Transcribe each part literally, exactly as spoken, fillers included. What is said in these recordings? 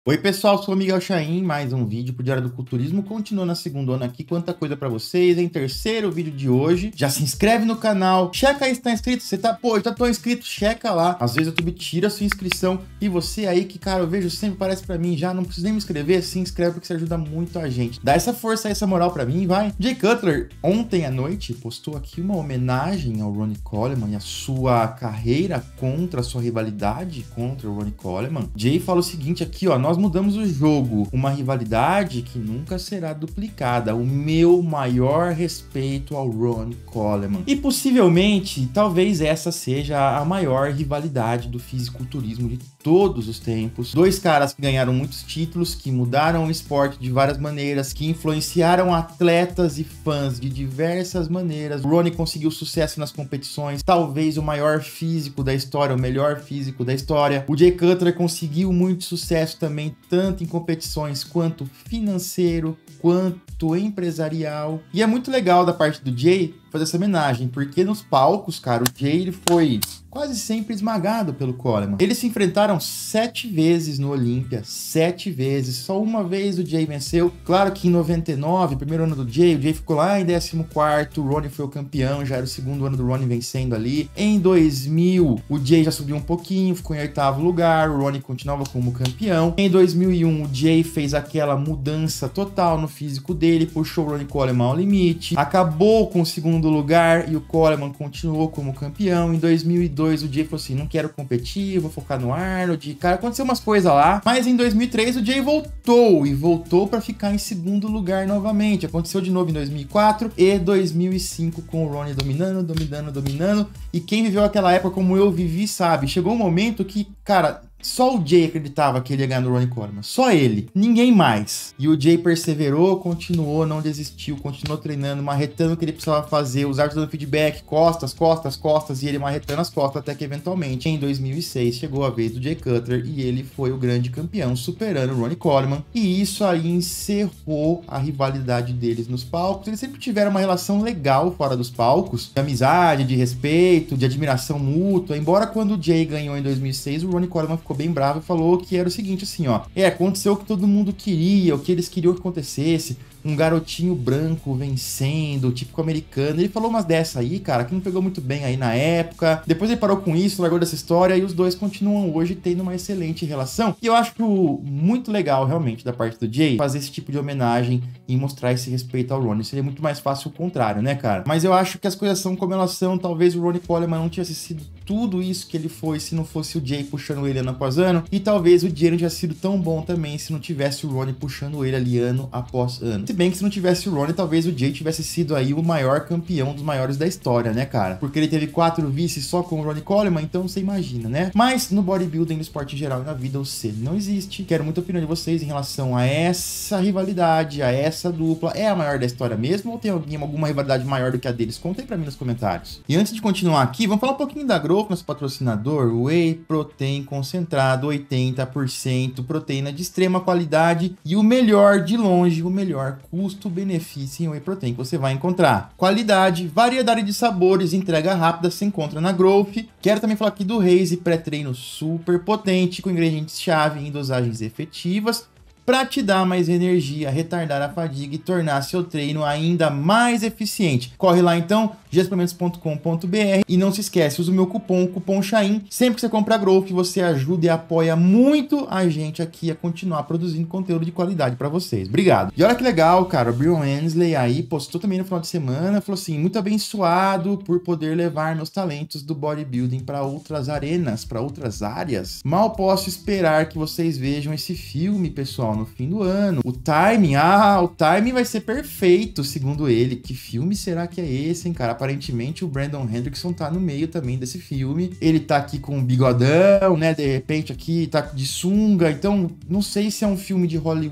Oi pessoal, sou o Miguel Chaim, mais um vídeo pro Diário do Culturismo, continuando na segunda onda aqui, quanta coisa pra vocês, em terceiro vídeo de hoje, já se inscreve no canal, checa aí se tá inscrito, você tá, pô, eu já tô inscrito, checa lá, às vezes o YouTube tira a sua inscrição, e você aí que, cara, eu vejo sempre parece pra mim, já não precisa nem me inscrever, se inscreve porque você ajuda muito a gente, dá essa força aí, essa moral pra mim, vai. Jay Cutler, ontem à noite, postou aqui uma homenagem ao Ronnie Coleman e a sua carreira contra a sua rivalidade contra o Ronnie Coleman. Jay fala o seguinte aqui, ó, nós mudamos o jogo, uma rivalidade que nunca será duplicada, o meu maior respeito ao Ronnie Coleman. E possivelmente, talvez essa seja a maior rivalidade do fisiculturismo de todos os tempos. Dois caras que ganharam muitos títulos, que mudaram o esporte de várias maneiras, que influenciaram atletas e fãs de diversas maneiras. O Ronnie conseguiu sucesso nas competições, talvez o maior físico da história, o melhor físico da história. O Jay Cutler conseguiu muito sucesso também, tanto em competições quanto financeiro, quanto empresarial. E é muito legal da parte do Jay fazer essa homenagem, porque nos palcos, cara, o Jay ele foi quase sempre esmagado pelo Coleman. Eles se enfrentaram sete vezes no Olímpia, sete vezes. Só uma vez o Jay venceu. Claro que em noventa e nove, primeiro ano do Jay, o Jay ficou lá em décimo quarto, o Ronnie foi o campeão, já era o segundo ano do Ronnie vencendo ali. Em dois mil, o Jay já subiu um pouquinho, ficou em oitavo lugar, o Ronnie continuava como campeão. Em dois mil e um, o Jay fez aquela mudança total no físico dele, puxou o Ronnie Coleman ao limite, acabou com o segundo lugar e o Coleman continuou como campeão. Em dois mil e dois, o Jay falou assim, não quero competir, vou focar no Arnold. Cara, aconteceu umas coisas lá, mas em dois mil e três o Jay voltou e voltou para ficar em segundo lugar novamente. Aconteceu de novo em dois mil e quatro e dois mil e cinco com o Ronnie dominando, dominando, dominando. E quem viveu aquela época como eu vivi sabe, chegou um momento que, cara, só o Jay acreditava que ele ia ganhar no Ronnie Coleman. Só ele. Ninguém mais. E o Jay perseverou, continuou, não desistiu, continuou treinando, marretando o que ele precisava fazer, os árbitros dando feedback, costas, costas, costas, e ele marretando as costas, até que eventualmente, em dois mil e seis, chegou a vez do Jay Cutler e ele foi o grande campeão, superando o Ronnie Coleman. E isso aí encerrou a rivalidade deles nos palcos. Eles sempre tiveram uma relação legal fora dos palcos, de amizade, de respeito, de admiração mútua. Embora quando o Jay ganhou em dois mil e seis, o Ronnie Coleman ficou bem bravo e falou que era o seguinte, assim, ó, é, aconteceu o que todo mundo queria, o que eles queriam que acontecesse, um garotinho branco vencendo, típico americano. Ele falou umas dessa aí, cara, que não pegou muito bem aí na época. Depois ele parou com isso, largou dessa história, e os dois continuam hoje tendo uma excelente relação. E eu acho muito legal, realmente, da parte do Jay, fazer esse tipo de homenagem e mostrar esse respeito ao Ronnie. Seria muito mais fácil o contrário, né, cara? Mas eu acho que as coisas são como elas são. Talvez o Ronnie Coleman não tivesse sido tudo isso que ele foi se não fosse o Jay puxando ele ano após ano. E talvez o Jay não tivesse sido tão bom também se não tivesse o Ronnie puxando ele ali ano após ano. Se bem que se não tivesse o Ronnie, talvez o Jay tivesse sido aí o maior campeão dos maiores da história, né, cara? Porque ele teve quatro vices só com o Ronnie Coleman, então você imagina, né? Mas no bodybuilding, no esporte em geral e na vida, o C não existe. Quero muita opinião de vocês em relação a essa rivalidade, a essa dupla. É a maior da história mesmo ou tem alguém, alguma rivalidade maior do que a deles? Contem pra mim nos comentários. E antes de continuar aqui, vamos falar um pouquinho da Growth, nosso patrocinador. Whey Protein concentrado, oitenta por cento, proteína de extrema qualidade e o melhor de longe, o melhor custo-benefício em Whey Protein que você vai encontrar. Qualidade, variedade de sabores, entrega rápida, você encontra na Growth. Quero também falar aqui do Raze pré-treino super potente, com ingredientes-chave em dosagens efetivas, para te dar mais energia, retardar a fadiga e tornar seu treino ainda mais eficiente. Corre lá então, g suplementos ponto com ponto b r, e não se esquece, usa o meu cupom, o cupom Chaim. Sempre que você compra Growth, você ajuda e apoia muito a gente aqui a continuar produzindo conteúdo de qualidade para vocês. Obrigado. E olha que legal, cara, o Brian Hensley aí postou também no final de semana, falou assim, muito abençoado por poder levar meus talentos do bodybuilding para outras arenas, para outras áreas. Mal posso esperar que vocês vejam esse filme, pessoal, no fim do ano. O timing, ah, o timing vai ser perfeito, segundo ele. Que filme será que é esse, hein, cara? Aparentemente o Brandon Hendrickson tá no meio também desse filme. Ele tá aqui com um bigodão, né? De repente aqui tá de sunga. Então, não sei se é um filme de Hollywood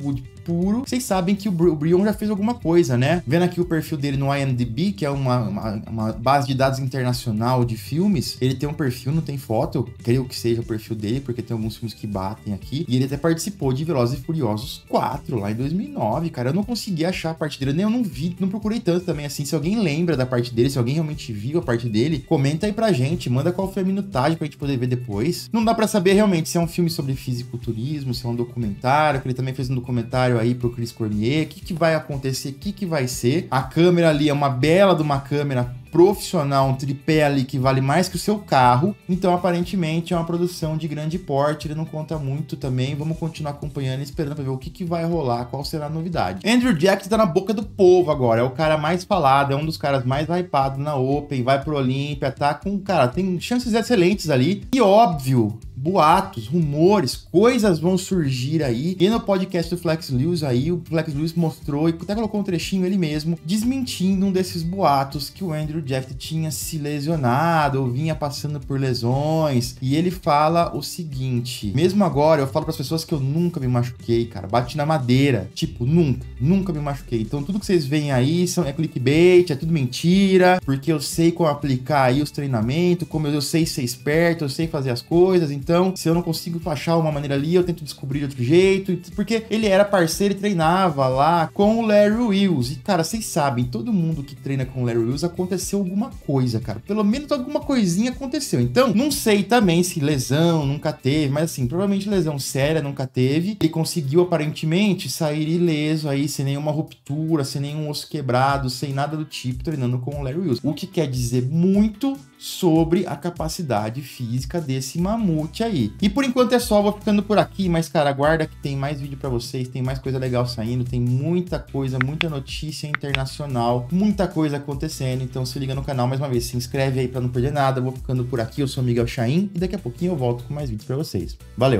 puro, vocês sabem que o, Br o Brion já fez alguma coisa, né? Vendo aqui o perfil dele no I M D B, que é uma, uma, uma base de dados internacional de filmes, ele tem um perfil, não tem foto, eu creio que seja o perfil dele, porque tem alguns filmes que batem aqui, e ele até participou de Velozes e Furiosos quatro, lá em dois mil e nove, cara. Eu não consegui achar a parte dele, nem eu não vi, não procurei tanto também, assim. Se alguém lembra da parte dele, se alguém realmente viu a parte dele, comenta aí pra gente, manda qual foi a minutagem pra gente poder ver depois. Não dá pra saber realmente se é um filme sobre fisiculturismo, se é um documentário, que ele também fez um documentário aí pro Chris Cornier, o que que vai acontecer, o que que vai ser. A câmera ali é uma bela de uma câmera profissional, um tripé ali que vale mais que o seu carro, então aparentemente é uma produção de grande porte, ele não conta muito também, vamos continuar acompanhando e esperando pra ver o que que vai rolar, qual será a novidade. Andrew Jackson tá na boca do povo agora, é o cara mais falado, é um dos caras mais hypados na Open, vai pro Olímpia, tá com, cara, tem chances excelentes ali, e óbvio, boatos, rumores, coisas vão surgir aí. E no podcast do Flex Lewis aí, o Flex Lewis mostrou e até colocou um trechinho ele mesmo, desmentindo um desses boatos que o Andrew Jackson tinha se lesionado ou vinha passando por lesões. E ele fala o seguinte: mesmo agora eu falo para as pessoas que eu nunca me machuquei, cara, bate na madeira, tipo, nunca, nunca me machuquei. Então tudo que vocês veem aí são, é clickbait, é tudo mentira, porque eu sei como aplicar aí os treinamentos, como eu, eu sei ser esperto, eu sei fazer as coisas, então Então, se eu não consigo achar uma maneira ali, eu tento descobrir de outro jeito. Porque ele era parceiro e treinava lá com o Larry Wheels. E, cara, vocês sabem, todo mundo que treina com o Larry Wheels aconteceu alguma coisa, cara. Pelo menos alguma coisinha aconteceu. Então, não sei também se lesão nunca teve, mas assim, provavelmente lesão séria nunca teve. Ele conseguiu, aparentemente, sair ileso aí, sem nenhuma ruptura, sem nenhum osso quebrado, sem nada do tipo, treinando com o Larry Wheels. O que quer dizer muito sobre a capacidade física desse mamute aí. E por enquanto é só, vou ficando por aqui, mas cara, aguarda que tem mais vídeo pra vocês, tem mais coisa legal saindo, tem muita coisa, muita notícia internacional, muita coisa acontecendo, então se liga no canal mais uma vez, se inscreve aí pra não perder nada. Vou ficando por aqui, eu sou o Miguel Chaim e daqui a pouquinho eu volto com mais vídeos pra vocês. Valeu!